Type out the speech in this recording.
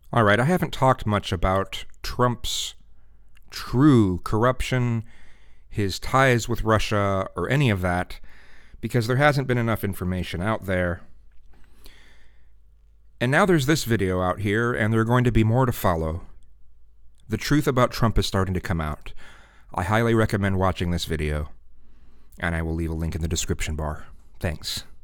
All right, I haven't talked much about Trump's true corruption, his ties with Russia, or any of that, because there hasn't been enough information out there. And now there's this video out here, and there are going to be more to follow. The truth about Trump is starting to come out. I highly recommend watching this video, and I will leave a link in the description bar. Thanks.